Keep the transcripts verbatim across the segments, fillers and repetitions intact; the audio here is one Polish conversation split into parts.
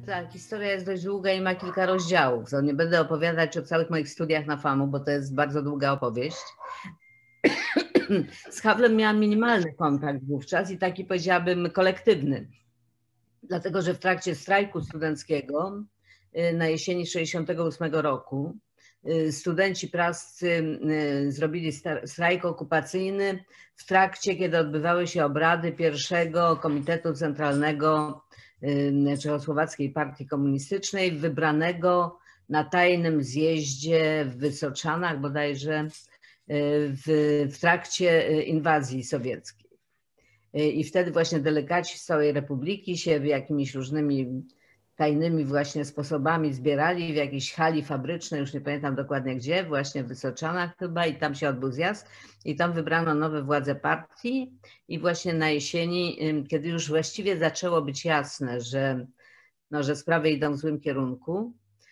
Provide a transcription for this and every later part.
ta historia jest dość długa i ma kilka rozdziałów. To nie będę opowiadać o całych moich studiach na FAMU, bo to jest bardzo długa opowieść. Z Hawlem miałam minimalny kontakt wówczas i taki, powiedziałabym, kolektywny. Dlatego, że w trakcie strajku studenckiego na jesieni sześćdziesiątego ósmego roku studenci prascy zrobili strajk okupacyjny w trakcie, kiedy odbywały się obrady pierwszego Komitetu Centralnego Czechosłowackiej Partii Komunistycznej, wybranego na tajnym zjeździe w Wysoczanach bodajże w, w trakcie inwazji sowieckiej. I wtedy właśnie delegaci z całej Republiki się jakimiś różnymi tajnymi właśnie sposobami zbierali w jakiejś hali fabrycznej, już nie pamiętam dokładnie gdzie, właśnie w Wysoczanach chyba, i tam się odbył zjazd i tam wybrano nowe władze partii i właśnie na jesieni, kiedy już właściwie zaczęło być jasne, że, no, że sprawy idą w złym kierunku,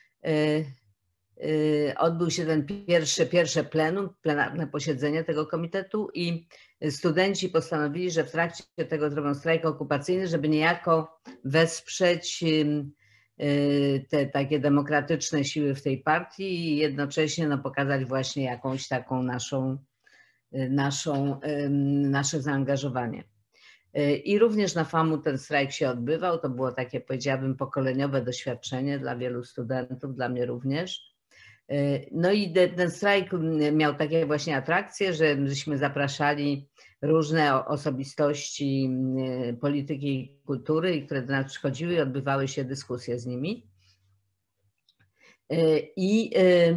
odbył się ten pierwszy, pierwsze plenum, plenarne posiedzenie tego komitetu i studenci postanowili, że w trakcie tego zrobią strajk okupacyjny, żeby niejako wesprzeć te takie demokratyczne siły w tej partii i jednocześnie no, pokazać właśnie jakąś taką naszą, naszą, nasze zaangażowanie. I również na FAMU ten strajk się odbywał. To było takie, powiedziałabym, pokoleniowe doświadczenie dla wielu studentów, dla mnie również. No i ten strajk miał takie właśnie atrakcje, że żeśmy zapraszali różne osobistości polityki i kultury, które do nas przychodziły i odbywały się dyskusje z nimi. I,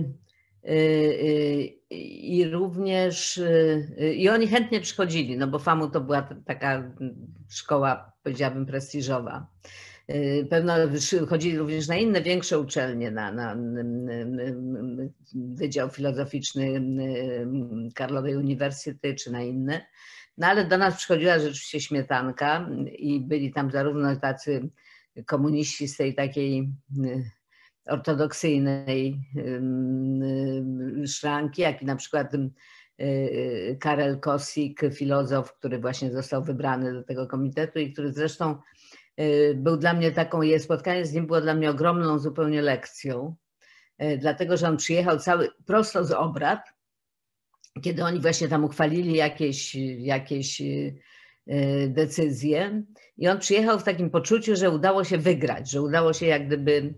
i również, i oni chętnie przychodzili, no bo FAMU to była taka szkoła, powiedziałabym, prestiżowa. Pewno chodzili również na inne, większe uczelnie, na, na Wydział Filozoficzny Karlowej Uniwersytety czy na inne. No ale do nas przychodziła rzeczywiście śmietanka i byli tam zarówno tacy komuniści z tej takiej ortodoksyjnej szranki, jak i na przykład Karel Kosik, filozof, który właśnie został wybrany do tego komitetu i który zresztą był dla mnie taką, jej spotkanie z nim było dla mnie ogromną zupełnie lekcją, dlatego że on przyjechał cały prosto z obrad, kiedy oni właśnie tam uchwalili jakieś, jakieś decyzje i on przyjechał w takim poczuciu, że udało się wygrać, że udało się jak gdyby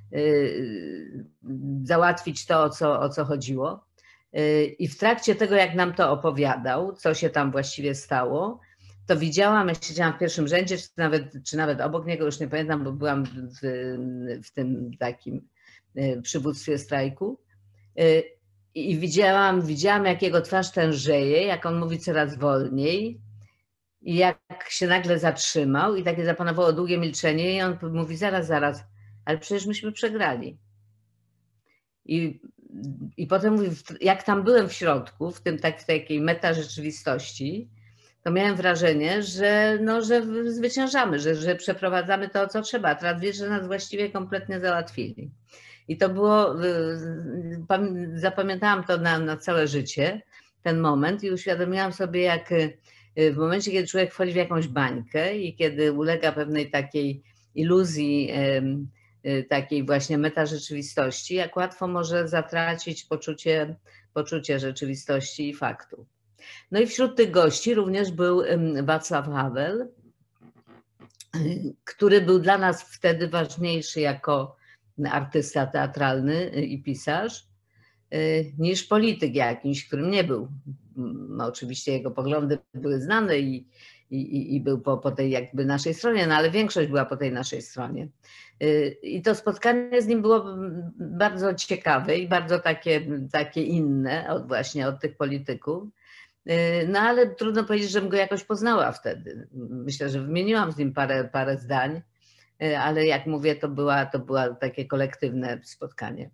załatwić to, o co, o co chodziło. I w trakcie tego, jak nam to opowiadał, co się tam właściwie stało, to widziałam, ja siedziałam w pierwszym rzędzie, czy nawet, czy nawet obok niego, już nie pamiętam, bo byłam w, w tym takim przywództwie strajku. I widziałam, widziałam, jak jego twarz tężeje, jak on mówi coraz wolniej i jak się nagle zatrzymał i takie zapanowało długie milczenie i on mówi zaraz, zaraz, ale przecież myśmy przegrali. I, i potem mówi, jak tam byłem w środku, w tym tak, w takiej metarzeczywistości, to miałem wrażenie, że, no, że zwyciężamy, że, że przeprowadzamy to, co trzeba. A teraz wiesz, że nas właściwie kompletnie załatwili. I to było, zapamiętałam to na, na całe życie, ten moment i uświadomiłam sobie, jak w momencie, kiedy człowiek wchodzi w jakąś bańkę i kiedy ulega pewnej takiej iluzji, takiej właśnie metarzeczywistości, jak łatwo może zatracić poczucie, poczucie rzeczywistości i faktu. No i wśród tych gości również był Wacław Havel, który był dla nas wtedy ważniejszy jako artysta teatralny i pisarz, niż polityk jakiś, którym nie był. No, oczywiście jego poglądy były znane i, i, i był po, po tej jakby naszej stronie, no ale większość była po tej naszej stronie. I to spotkanie z nim było bardzo ciekawe i bardzo takie, takie inne od właśnie od tych polityków. No ale trudno powiedzieć, żebym go jakoś poznała wtedy. Myślę, że wymieniłam z nim parę, parę zdań, ale jak mówię, to była, to była takie kolektywne spotkanie.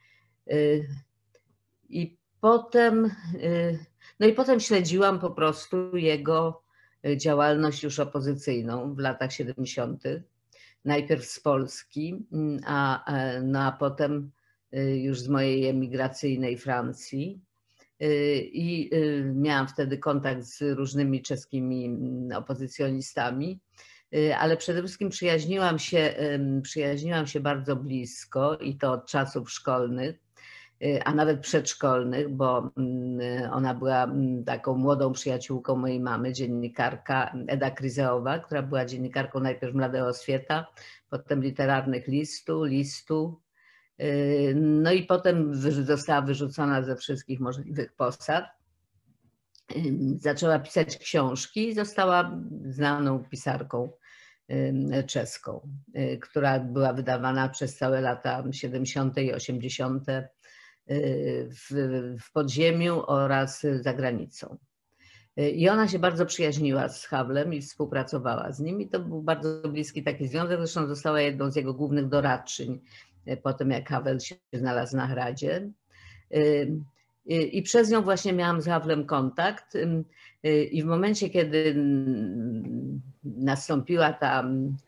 I potem, no i potem śledziłam po prostu jego działalność już opozycyjną w latach siedemdziesiątych. Najpierw z Polski, a, no a potem już z mojej emigracyjnej Francji. I miałam wtedy kontakt z różnymi czeskimi opozycjonistami. ale przede wszystkim przyjaźniłam się, przyjaźniłam się bardzo blisko i to od czasów szkolnych, a nawet przedszkolnych, bo ona była taką młodą przyjaciółką mojej mamy, dziennikarka Eda Kryzeowa, która była dziennikarką najpierw Mladego Świata, potem Literarnych Listu, Listu, no i potem została wyrzucona ze wszystkich możliwych posad. Zaczęła pisać książki i została znaną pisarką czeską, która była wydawana przez całe lata siedemdziesiąte i osiemdziesiąte w, w podziemiu oraz za granicą. I ona się bardzo przyjaźniła z Hawlem i współpracowała z nim i to był bardzo bliski taki związek, zresztą została jedną z jego głównych doradczyń po tym, jak Havel się znalazł na Hradzie. I przez nią właśnie miałam z Hawlem kontakt i w momencie, kiedy nastąpiła ta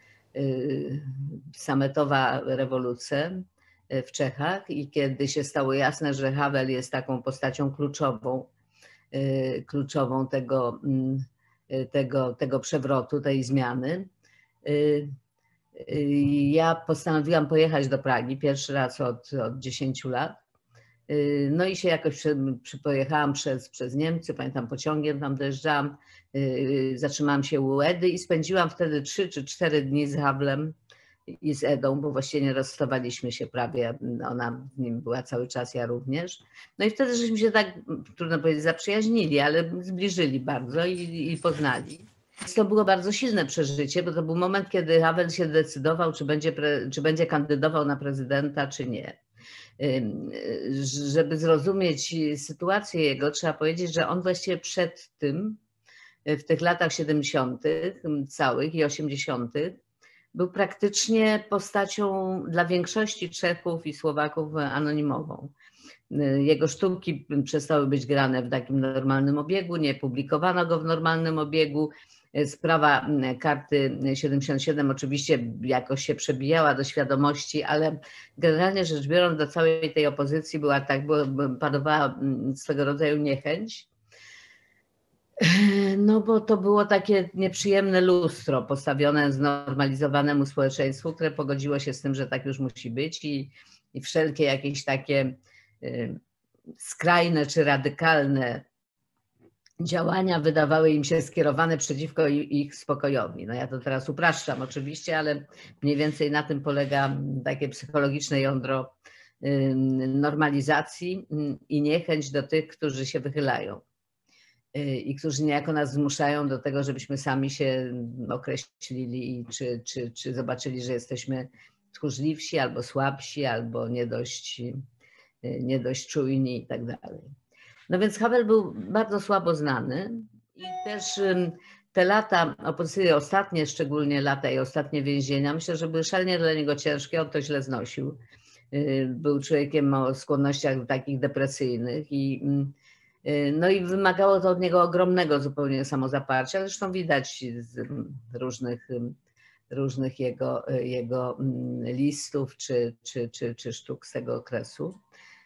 sametowa rewolucja w Czechach i kiedy się stało jasne, że Havel jest taką postacią kluczową, kluczową tego, tego, tego przewrotu, tej zmiany, ja postanowiłam pojechać do Pragi pierwszy raz od, od dziesięciu lat. No i się jakoś przy, przy, pojechałam przez, przez Niemcy, pamiętam pociągiem tam dojeżdżałam, zatrzymałam się u Edy i spędziłam wtedy trzy czy cztery dni z Hawlem i z Edą, bo właściwie nie rozstawaliśmy się prawie, ona z nim była cały czas, ja również. No i wtedy żeśmy się tak, trudno powiedzieć, zaprzyjaźnili, ale zbliżyli bardzo i, i poznali. To było bardzo silne przeżycie, bo to był moment, kiedy Havel się decydował, czy będzie, czy będzie kandydował na prezydenta, czy nie. Żeby zrozumieć sytuację jego, trzeba powiedzieć, że on właściwie przed tym, w tych latach siedemdziesiątych całych i osiemdziesiątych był praktycznie postacią dla większości Czechów i Słowaków anonimową. Jego sztuki przestały być grane w takim normalnym obiegu, nie publikowano go w normalnym obiegu. Sprawa karty siedemdziesiąt siedem oczywiście jakoś się przebijała do świadomości, ale generalnie rzecz biorąc do całej tej opozycji była tak, była, panowała swego rodzaju niechęć. No bo to było takie nieprzyjemne lustro postawione znormalizowanemu społeczeństwu, które pogodziło się z tym, że tak już musi być i, i wszelkie jakieś takie y, skrajne czy radykalne działania wydawały im się skierowane przeciwko ich spokojowi. No ja to teraz upraszczam oczywiście, ale mniej więcej na tym polega takie psychologiczne jądro normalizacji i niechęć do tych, którzy się wychylają i którzy niejako nas zmuszają do tego, żebyśmy sami się określili i czy, czy, czy zobaczyli, że jesteśmy tchórzliwsi albo słabsi, albo nie dość, nie dość czujni i tak dalej. No więc Havel był bardzo słabo znany i też te lata opozycji, ostatnie szczególnie lata i ostatnie więzienia, myślę, że były szalenie dla niego ciężkie, on to źle znosił. Był człowiekiem o skłonnościach takich depresyjnych i, no i wymagało to od niego ogromnego zupełnie samozaparcia, zresztą widać z różnych, różnych jego, jego listów czy, czy, czy, czy sztuk z tego okresu.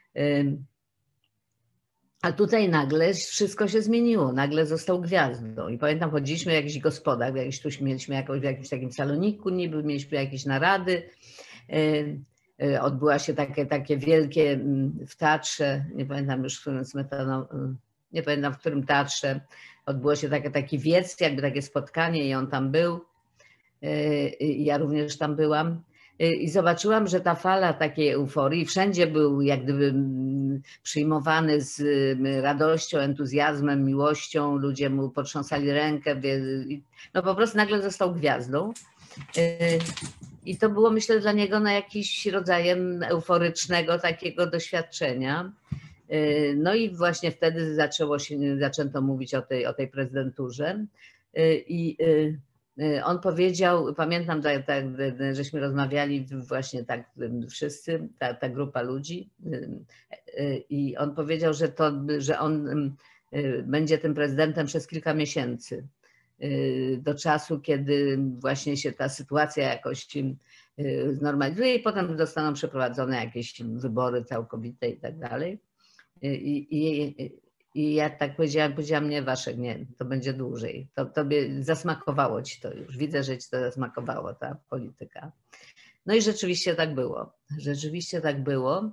A tutaj nagle wszystko się zmieniło, nagle został gwiazdą. I pamiętam, chodziliśmy w jakichś gospodach, w jakiś, tu mieliśmy jakąś, w jakimś takim saloniku niby, mieliśmy jakieś narady. Odbyła się takie, takie wielkie w teatrze, nie pamiętam już w którym Smetana, nie pamiętam w którym teatrze, odbyło się takie, taki wiec, jakby takie spotkanie i on tam był. Ja również tam byłam. I zobaczyłam, że ta fala takiej euforii, wszędzie był jak gdyby przyjmowany z radością, entuzjazmem, miłością, ludzie mu potrząsali rękę, no po prostu nagle został gwiazdą. I to było, myślę, dla niego na jakiś rodzajem euforycznego takiego doświadczenia. No i właśnie wtedy zaczęło się, zaczęto mówić o tej, o tej prezydenturze. I on powiedział, pamiętam, tak, tak, żeśmy rozmawiali właśnie tak wszyscy, ta, ta grupa ludzi, i on powiedział, że, to, że on będzie tym prezydentem przez kilka miesięcy, do czasu, kiedy właśnie się ta sytuacja jakoś znormalizuje i potem zostaną przeprowadzone jakieś wybory całkowite i tak dalej. I, i, I jak tak powiedziałam, powiedziałam, nie Waszek, nie, to będzie dłużej. To tobie zasmakowało ci to już. Widzę, że ci to zasmakowało, ta polityka. No i rzeczywiście tak było. Rzeczywiście tak było.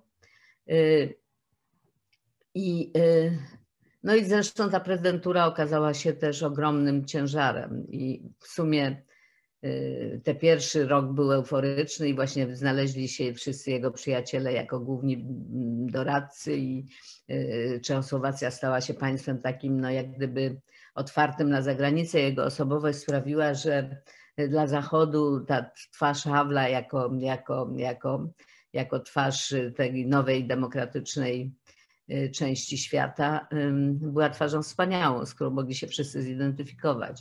I, no i zresztą ta prezydentura okazała się też ogromnym ciężarem. I w sumie ten pierwszy rok był euforyczny i właśnie znaleźli się wszyscy jego przyjaciele jako główni doradcy i Czechosłowacja stała się państwem takim, no jak gdyby otwartym na zagranicę. Jego osobowość sprawiła, że dla Zachodu ta twarz Havla jako, jako, jako, jako twarz tej nowej, demokratycznej części świata była twarzą wspaniałą, z którą mogli się wszyscy zidentyfikować.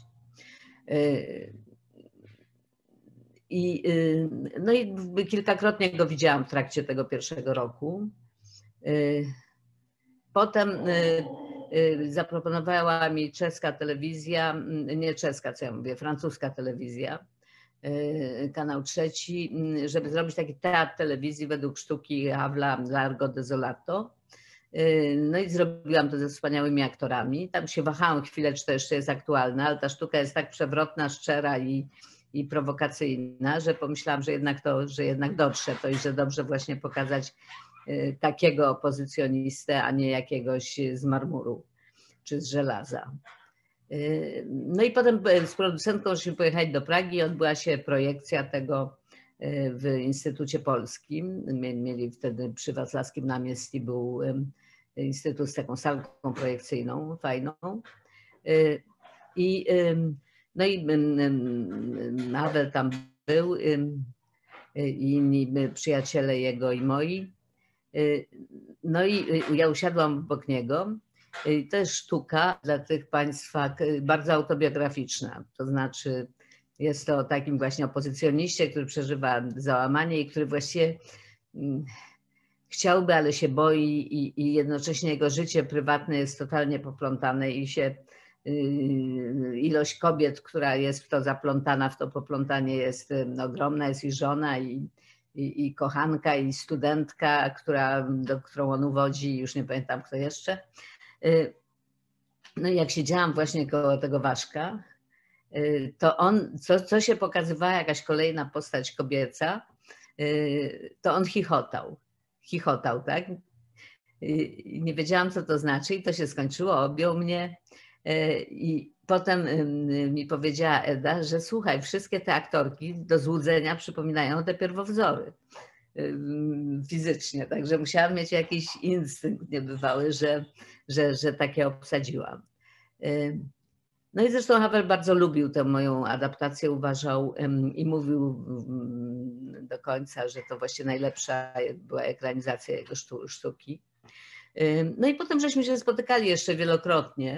I, no i kilkakrotnie go widziałam w trakcie tego pierwszego roku. Potem zaproponowała mi czeska telewizja, nie czeska, co ja mówię, francuska telewizja, kanał trzeci, żeby zrobić taki teatr telewizji według sztuki Havla Largo Desolato. No i zrobiłam to ze wspaniałymi aktorami. Tam się wahałam chwilę, czy to jeszcze jest aktualne, ale ta sztuka jest tak przewrotna, szczera i, i prowokacyjna, że pomyślałam, że jednak to, że jednak dotrze to i że dobrze właśnie pokazać takiego opozycjonistę, a nie jakiegoś z marmuru czy z żelaza. No i potem z producentką żeśmy pojechali do Pragi i odbyła się projekcja tego w Instytucie Polskim. Mieli wtedy przy Wacławskim Namiestni był instytut z taką salką projekcyjną, fajną. I, no i Havel tam był i inni przyjaciele jego i moi. No i ja usiadłam obok niego. To jest sztuka dla tych państwa bardzo autobiograficzna, to znaczy jest to o takim właśnie opozycjoniście, który przeżywa załamanie i który właściwie chciałby, ale się boi i, i jednocześnie jego życie prywatne jest totalnie poplątane i się ilość kobiet, która jest w to zaplątana, w to poplątanie jest ogromna, jest i żona i, i, i kochanka i studentka, która, do, którą on uwodzi, już nie pamiętam kto jeszcze. No i jak siedziałam właśnie koło tego Waszka, to on, co, co się pokazywała jakaś kolejna postać kobieca, to on chichotał. Chichotał, tak? I nie wiedziałam, co to znaczy i to się skończyło, objął mnie i potem mi powiedziała Eda, że słuchaj, wszystkie te aktorki do złudzenia przypominają te pierwowzory fizycznie, także musiałam mieć jakiś instynkt niebywały, że, że, że takie obsadziłam. No i zresztą Havel bardzo lubił tę moją adaptację, uważał i mówił do końca, że to właśnie najlepsza była ekranizacja jego sztuki. No i potem żeśmy się spotykali jeszcze wielokrotnie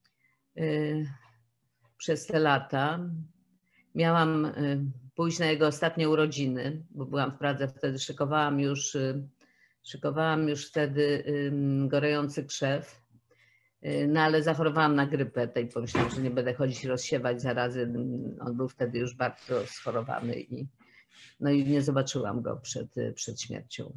przez te lata. Miałam pójść na jego ostatnie urodziny, bo byłam w Pradze wtedy, szykowałam już, szykowałam już wtedy gorejący krzew. No ale zachorowałam na grypę i pomyślałam, że nie będę chodzić rozsiewać zarazy. On był wtedy już bardzo schorowany i, no i nie zobaczyłam go przed, przed śmiercią.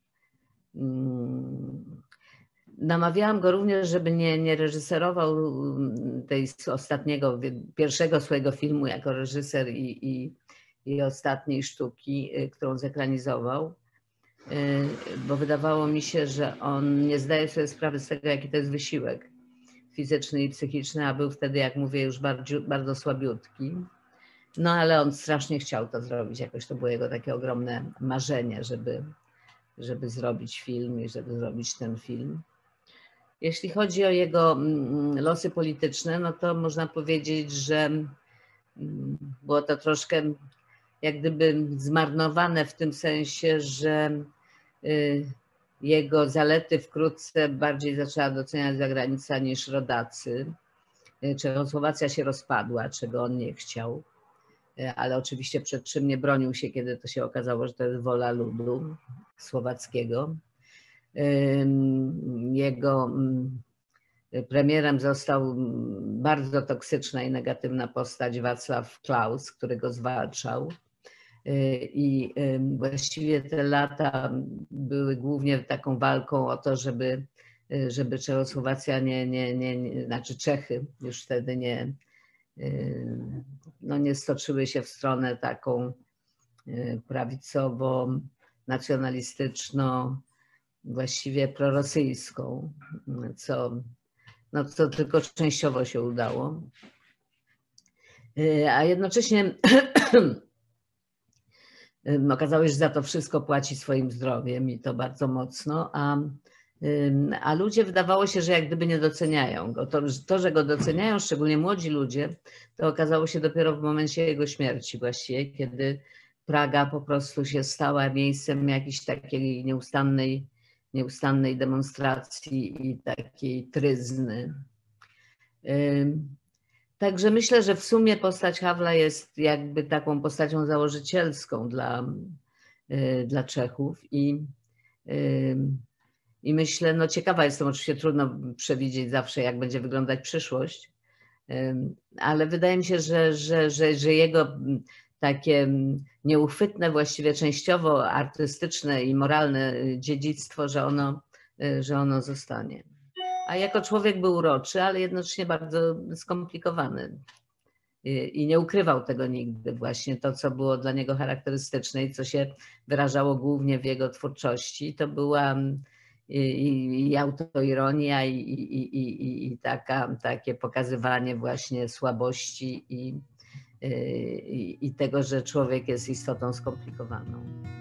Namawiałam go również, żeby nie, nie reżyserował tej ostatniego, pierwszego swojego filmu jako reżyser i, i, i ostatniej sztuki, którą zekranizował, bo wydawało mi się, że on nie zdaje sobie sprawy z tego, jaki to jest wysiłek fizyczny i psychiczny, a był wtedy, jak mówię, już bardzo, bardzo słabiutki. No ale on strasznie chciał to zrobić, jakoś to było jego takie ogromne marzenie, żeby, żeby zrobić film i żeby zrobić ten film. Jeśli chodzi o jego losy polityczne, no to można powiedzieć, że było to troszkę jak gdyby zmarnowane w tym sensie, że jego zalety wkrótce bardziej zaczęła doceniać zagranica niż rodacy. Czechosłowacja się rozpadła, czego on nie chciał, ale oczywiście przed czym nie bronił się, kiedy to się okazało, że to jest wola ludu słowackiego. Jego premierem został bardzo toksyczna i negatywna postać Wacław Klaus, który go zwalczał. I właściwie te lata były głównie taką walką o to, żeby żeby Czechosłowacja nie, nie, nie, nie, znaczy Czechy już wtedy nie, no nie stoczyły się w stronę taką prawicową, nacjonalistyczną, właściwie prorosyjską, co, no, co tylko częściowo się udało. A jednocześnie okazało się, że za to wszystko płaci swoim zdrowiem i to bardzo mocno, a, a ludzie wydawało się, że jak gdyby nie doceniają go. To, to, że go doceniają, szczególnie młodzi ludzie, to okazało się dopiero w momencie jego śmierci właściwie, kiedy Praga po prostu się stała miejscem jakiejś takiej nieustannej, nieustannej demonstracji i takiej tryzny. Także myślę, że w sumie postać Havla jest jakby taką postacią założycielską dla, dla Czechów i, i myślę, no ciekawa jestem, oczywiście trudno przewidzieć zawsze, jak będzie wyglądać przyszłość, ale wydaje mi się, że, że, że, że jego takie nieuchwytne, właściwie częściowo artystyczne i moralne dziedzictwo, że ono, że ono zostanie. A jako człowiek był uroczy, ale jednocześnie bardzo skomplikowany. I nie ukrywał tego nigdy. Właśnie to, co było dla niego charakterystyczne i co się wyrażało głównie w jego twórczości, to była i, i autoironia i, i, i, i taka, takie pokazywanie właśnie słabości i, i, i tego, że człowiek jest istotą skomplikowaną.